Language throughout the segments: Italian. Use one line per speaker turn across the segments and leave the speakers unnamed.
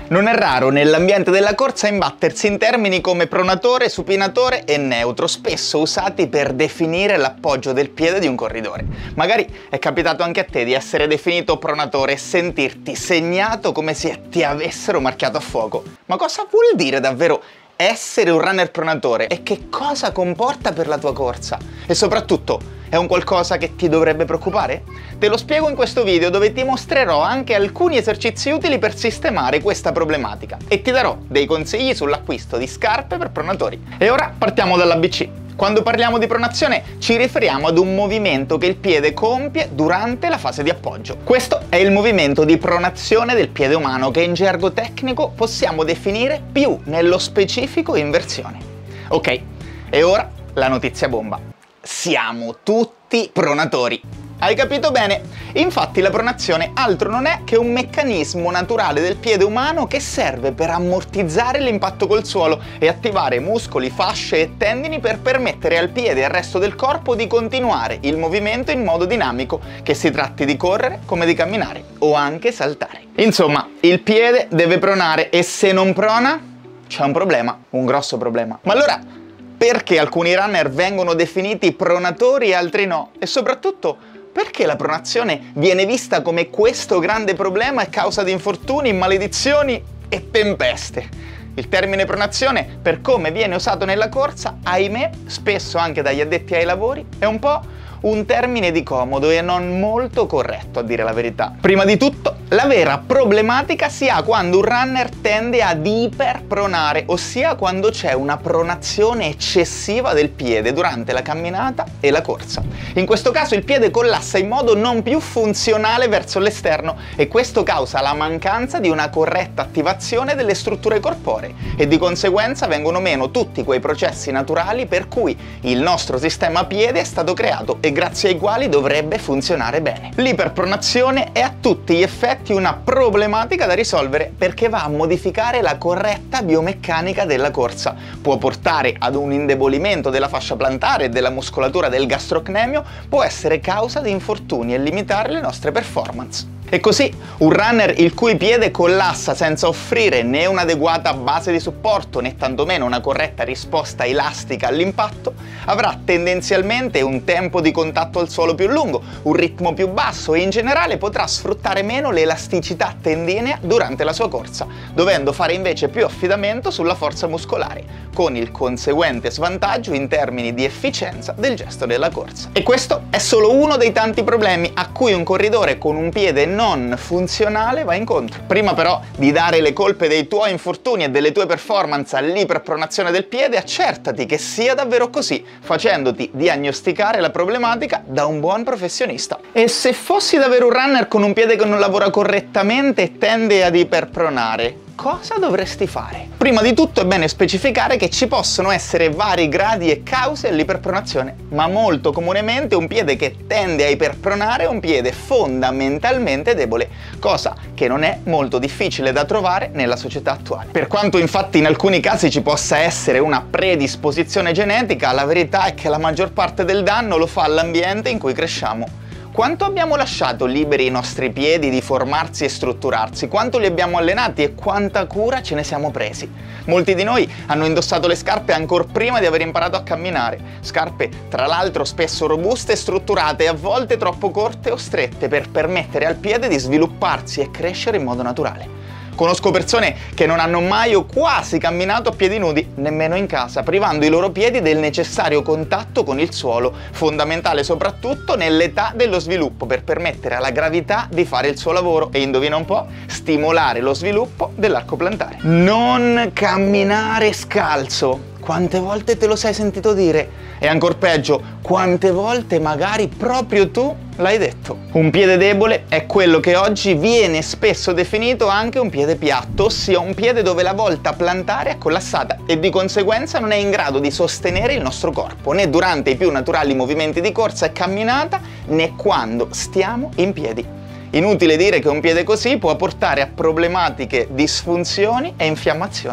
Non è raro nell'ambiente della corsa imbattersi in termini come pronatore, supinatore e neutro, spesso usati per definire l'appoggio del piede di un corridore. Magari è capitato anche a te di essere definito pronatore e sentirti segnato come se ti avessero marchiato a fuoco. Ma cosa vuol dire davvero essere un runner pronatore e che cosa comporta per la tua corsa? E soprattutto, è un qualcosa che ti dovrebbe preoccupare? Te lo spiego in questo video dove ti mostrerò anche alcuni esercizi utili per sistemare questa problematica e ti darò dei consigli sull'acquisto di scarpe per pronatori. E ora partiamo dall'ABC. Quando parliamo di pronazione ci riferiamo ad un movimento che il piede compie durante la fase di appoggio. Questo è il movimento di pronazione del piede umano che in gergo tecnico possiamo definire più nello specifico inversione. Ok, e ora la notizia bomba. Siamo tutti pronatori. Hai capito bene? Infatti la pronazione altro non è che un meccanismo naturale del piede umano che serve per ammortizzare l'impatto col suolo e attivare muscoli, fasce e tendini per permettere al piede e al resto del corpo di continuare il movimento in modo dinamico, che si tratti di correre come di camminare o anche saltare. Insomma, il piede deve pronare e se non prona c'è un problema, un grosso problema. Ma allora perché alcuni runner vengono definiti pronatori e altri no? E soprattutto, perché la pronazione viene vista come questo grande problema e causa di infortuni, maledizioni e tempeste? Il termine pronazione, per come viene usato nella corsa, ahimè, spesso anche dagli addetti ai lavori, è un po' un termine di comodo e non molto corretto, a dire la verità. Prima di tutto, la vera problematica si ha quando un runner tende ad iperpronare, ossia quando c'è una pronazione eccessiva del piede durante la camminata e la corsa. In questo caso il piede collassa in modo non più funzionale verso l'esterno e questo causa la mancanza di una corretta attivazione delle strutture corporee e di conseguenza vengono meno tutti quei processi naturali per cui il nostro sistema piede è stato creato e grazie ai quali dovrebbe funzionare bene. L'iperpronazione è a tutti gli effetti una problematica da risolvere perché va a modificare la corretta biomeccanica della corsa. Può portare ad un indebolimento della fascia plantare e della muscolatura del gastrocnemio, può essere causa di infortuni e limitare le nostre performance. E così, un runner il cui piede collassa senza offrire né un'adeguata base di supporto né tantomeno una corretta risposta elastica all'impatto, avrà tendenzialmente un tempo di contatto al suolo più lungo, un ritmo più basso e in generale potrà sfruttare meno l'elasticità tendinea durante la sua corsa, dovendo fare invece più affidamento sulla forza muscolare, con il conseguente svantaggio in termini di efficienza del gesto della corsa. E questo è solo uno dei tanti problemi a cui un corridore con un piede non funzionale va incontro. Prima però di dare le colpe dei tuoi infortuni e delle tue performance all'iperpronazione del piede, accertati che sia davvero così, facendoti diagnosticare la problematica da un buon professionista. E se fossi davvero un runner con un piede che non lavora correttamente e tende ad iperpronare, cosa dovresti fare? Prima di tutto è bene specificare che ci possono essere vari gradi e cause all'iperpronazione, ma molto comunemente un piede che tende a iperpronare è un piede fondamentalmente debole, cosa che non è molto difficile da trovare nella società attuale. Per quanto infatti in alcuni casi ci possa essere una predisposizione genetica, la verità è che la maggior parte del danno lo fa l'ambiente in cui cresciamo. Quanto abbiamo lasciato liberi i nostri piedi di formarsi e strutturarsi? Quanto li abbiamo allenati e quanta cura ce ne siamo presi? Molti di noi hanno indossato le scarpe ancora prima di aver imparato a camminare. Scarpe, tra l'altro, spesso robuste e strutturate e a volte troppo corte o strette per permettere al piede di svilupparsi e crescere in modo naturale. Conosco persone che non hanno mai o quasi camminato a piedi nudi, nemmeno in casa, privando i loro piedi del necessario contatto con il suolo, fondamentale soprattutto nell'età dello sviluppo per permettere alla gravità di fare il suo lavoro e, indovina un po', stimolare lo sviluppo dell'arco plantare. Non camminare scalzo. Quante volte te lo sei sentito dire? E ancor peggio, quante volte magari proprio tu l'hai detto? Un piede debole è quello che oggi viene spesso definito anche un piede piatto, ossia un piede dove la volta plantare è collassata e di conseguenza non è in grado di sostenere il nostro corpo, né durante i più naturali movimenti di corsa e camminata, né quando stiamo in piedi. Inutile dire che un piede così può portare a problematiche, disfunzioni e infiammazioni.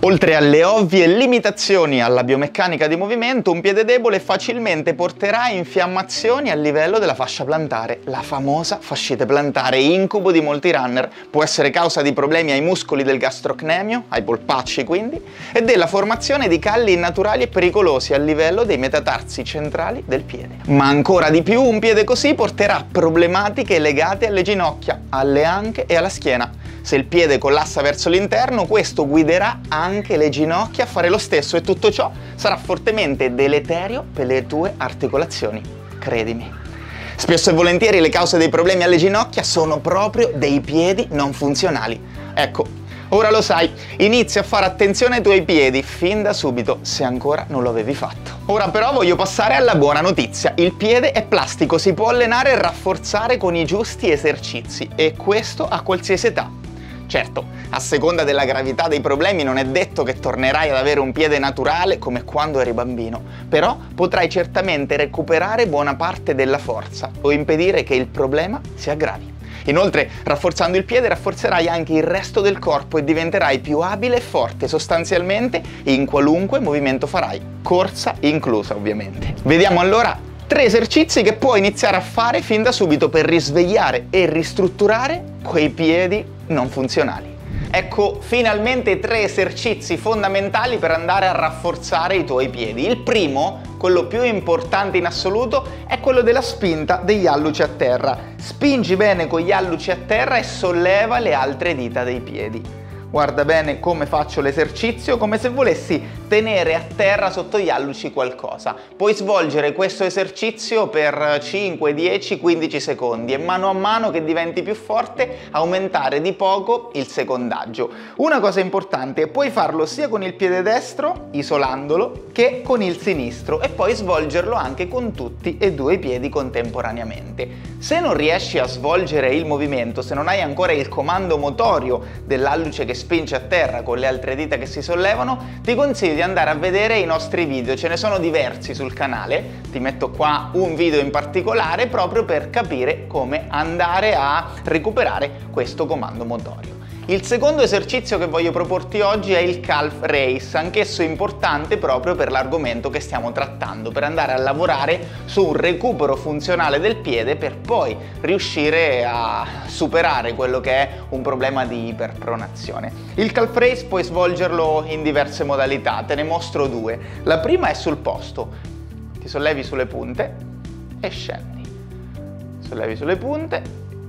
Oltre alle ovvie limitazioni alla biomeccanica di movimento, un piede debole facilmente porterà a infiammazioni a livello della fascia plantare, la famosa fascite plantare, incubo di molti runner. Può essere causa di problemi ai muscoli del gastrocnemio, ai polpacci quindi, e della formazione di calli innaturali e pericolosi a livello dei metatarsi centrali del piede. Ma ancora di più, un piede così porterà problematiche legate alle ginocchia, alle anche e alla schiena. Se il piede collassa verso l'interno, questo guiderà anche le ginocchia a fare lo stesso e tutto ciò sarà fortemente deleterio per le tue articolazioni, credimi. Spesso e volentieri le cause dei problemi alle ginocchia sono proprio dei piedi non funzionali. Ecco, ora lo sai, inizia a fare attenzione ai tuoi piedi fin da subito, se ancora non lo avevi fatto. Ora però voglio passare alla buona notizia. Il piede è plastico, si può allenare e rafforzare con i giusti esercizi, e questo a qualsiasi età. Certo, a seconda della gravità dei problemi non è detto che tornerai ad avere un piede naturale come quando eri bambino, però potrai certamente recuperare buona parte della forza o impedire che il problema si aggravi. Inoltre, rafforzando il piede rafforzerai anche il resto del corpo e diventerai più abile e forte sostanzialmente in qualunque movimento farai, corsa inclusa ovviamente. Vediamo allora 3 esercizi che puoi iniziare a fare fin da subito per risvegliare e ristrutturare quei piedi non funzionali. Ecco finalmente 3 esercizi fondamentali per andare a rafforzare i tuoi piedi. Il primo, quello più importante in assoluto, è quello della spinta degli alluci a terra. Spingi bene con gli alluci a terra e solleva le altre dita dei piedi. Guarda bene come faccio l'esercizio, come se volessi tenere a terra sotto gli alluci qualcosa. Puoi svolgere questo esercizio per 5, 10, 15 secondi e mano a mano che diventi più forte aumentare di poco il secondaggio. Una cosa importante, puoi farlo sia con il piede destro, isolandolo, che con il sinistro, e poi svolgerlo anche con tutti e 2 i piedi contemporaneamente. Se non riesci a svolgere il movimento, se non hai ancora il comando motorio dell'alluce che spinge a terra con le altre dita che si sollevano, ti consiglio di andare a vedere i nostri video, ce ne sono diversi sul canale, ti metto qua un video in particolare proprio per capire come andare a recuperare questo comando motorio. Il secondo esercizio che voglio proporti oggi è il calf raise, anch'esso importante proprio per l'argomento che stiamo trattando, per andare a lavorare su un recupero funzionale del piede per poi riuscire a superare quello che è un problema di iperpronazione. Il calf raise puoi svolgerlo in diverse modalità, te ne mostro 2. La prima è sul posto, ti sollevi sulle punte e scendi, sollevi sulle punte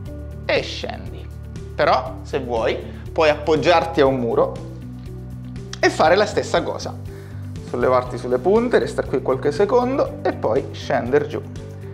e scendi. Però, se vuoi, puoi appoggiarti a un muro e fare la stessa cosa. Sollevarti sulle punte, restare qui qualche secondo e poi scendere giù.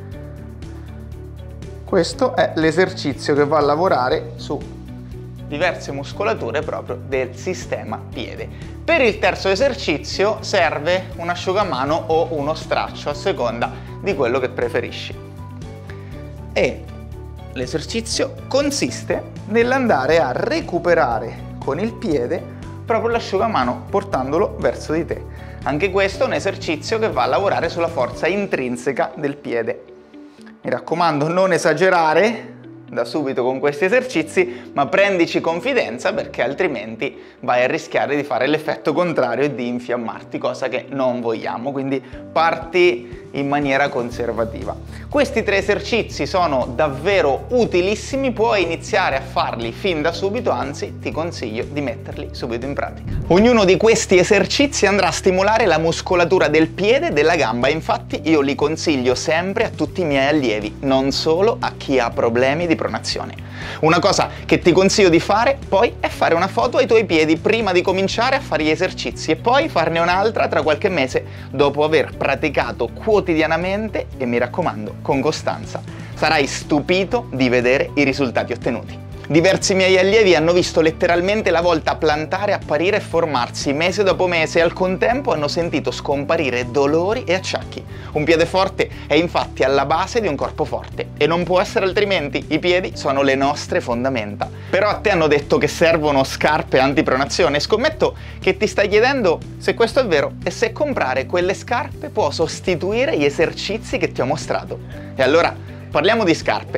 Questo è l'esercizio che va a lavorare su diverse muscolature proprio del sistema piede. Per il terzo esercizio serve un asciugamano o uno straccio, a seconda di quello che preferisci. E l'esercizio consiste nell'andare a recuperare con il piede proprio l'asciugamano portandolo verso di te. Anche questo è un esercizio che va a lavorare sulla forza intrinseca del piede. Mi raccomando, non esagerare da subito con questi esercizi, ma prendici confidenza perché altrimenti vai a rischiare di fare l'effetto contrario e di infiammarti, cosa che non vogliamo, quindi parti in maniera conservativa. Questi 3 esercizi sono davvero utilissimi, puoi iniziare a farli fin da subito, anzi ti consiglio di metterli subito in pratica. Ognuno di questi esercizi andrà a stimolare la muscolatura del piede e della gamba, infatti io li consiglio sempre a tutti i miei allievi, non solo a chi ha problemi di pronazione. Una cosa che ti consiglio di fare poi è fare una foto ai tuoi piedi prima di cominciare a fare gli esercizi e poi farne un'altra tra qualche mese dopo aver praticato quotidianamente e, mi raccomando, con costanza. Sarai stupito di vedere i risultati ottenuti. Diversi miei allievi hanno visto letteralmente la volta plantare apparire e formarsi mese dopo mese e al contempo hanno sentito scomparire dolori e acciacchi. Un piede forte è infatti alla base di un corpo forte e non può essere altrimenti, i piedi sono le nostre fondamenta. Però a te hanno detto che servono scarpe antipronazione e scommetto che ti stai chiedendo se questo è vero e se comprare quelle scarpe può sostituire gli esercizi che ti ho mostrato. E allora parliamo di scarpe.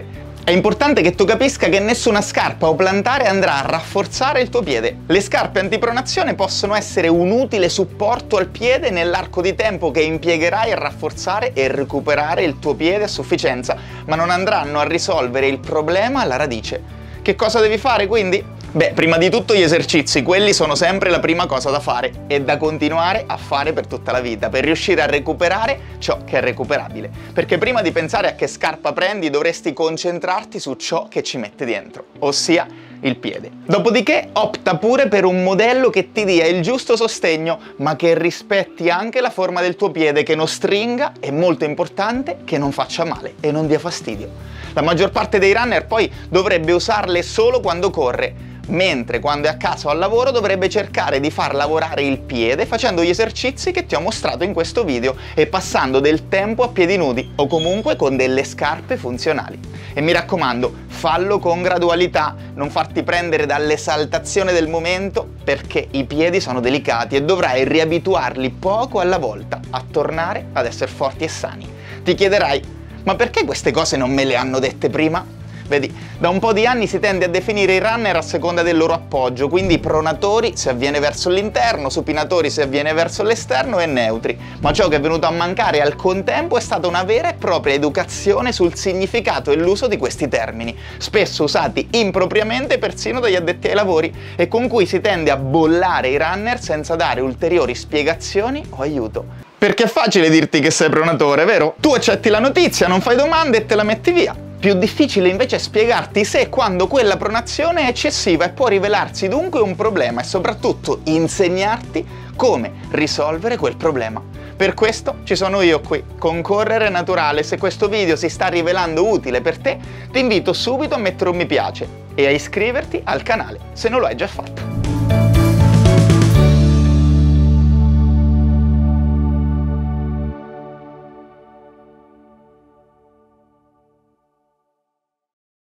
È importante che tu capisca che nessuna scarpa o plantare andrà a rafforzare il tuo piede. Le scarpe antipronazione possono essere un utile supporto al piede nell'arco di tempo che impiegherai a rafforzare e recuperare il tuo piede a sufficienza, ma non andranno a risolvere il problema alla radice. Che cosa devi fare quindi? Beh, prima di tutto gli esercizi, quelli sono sempre la prima cosa da fare e da continuare a fare per tutta la vita, per riuscire a recuperare ciò che è recuperabile. Perché prima di pensare a che scarpa prendi, dovresti concentrarti su ciò che ci mette dentro, ossia il piede. Dopodiché opta pure per un modello che ti dia il giusto sostegno, ma che rispetti anche la forma del tuo piede, che non stringa e, molto importante, che non faccia male e non dia fastidio. La maggior parte dei runner poi dovrebbe usarle solo quando corre, mentre quando è a casa o al lavoro dovrebbe cercare di far lavorare il piede facendo gli esercizi che ti ho mostrato in questo video e passando del tempo a piedi nudi o comunque con delle scarpe funzionali. E mi raccomando, fallo con gradualità, non farti prendere dall'esaltazione del momento, perché i piedi sono delicati e dovrai riabituarli poco alla volta a tornare ad essere forti e sani. Ti chiederai, ma perché queste cose non me le hanno dette prima? Vedi, da un po' di anni si tende a definire i runner a seconda del loro appoggio, quindi pronatori se avviene verso l'interno, supinatori se avviene verso l'esterno e neutri. Ma ciò che è venuto a mancare al contempo è stata una vera e propria educazione sul significato e l'uso di questi termini, spesso usati impropriamente persino dagli addetti ai lavori e con cui si tende a bollare i runner senza dare ulteriori spiegazioni o aiuto. Perché è facile dirti che sei pronatore, vero? Tu accetti la notizia, non fai domande e te la metti via. Più difficile invece è spiegarti se e quando quella pronazione è eccessiva e può rivelarsi dunque un problema e soprattutto insegnarti come risolvere quel problema. Per questo ci sono io qui, con Correre Naturale. Se questo video si sta rivelando utile per te, ti invito subito a mettere un mi piace e a iscriverti al canale se non lo hai già fatto.